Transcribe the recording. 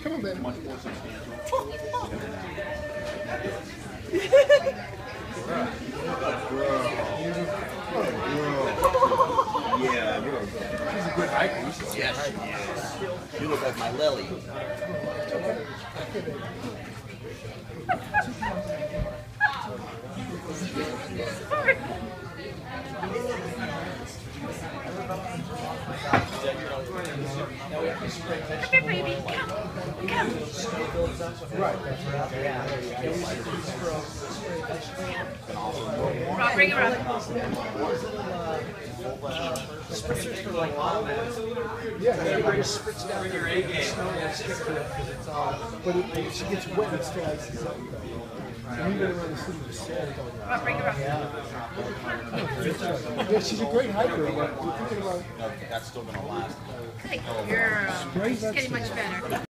Come on, baby. Much more substantial. Yeah, bro. She's a good hiker. You should see her hiking. Yes. You look like my Lily. Come here, baby. Come. Come. Right, that's right. Rob, bring her up. Yeah, everybody spritz down your A game. But she gets wet and still ices up. And even around the city, the sand all around. Rob, bring her up. Yeah, she's a great hiker. But we're thinking about. No, that's still gonna last. Good girl. She's getting much better.